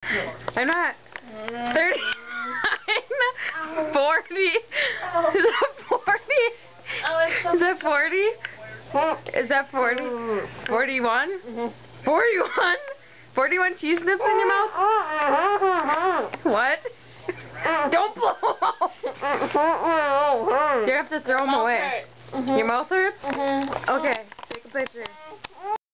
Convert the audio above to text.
I'm not. 39. 40. Is that 40? Is that 40? Is that 40? 41? 41? 41 cheese nips in your mouth? What? Don't blow out. You have to throw them away. Your mouth hurts? Okay, take a picture.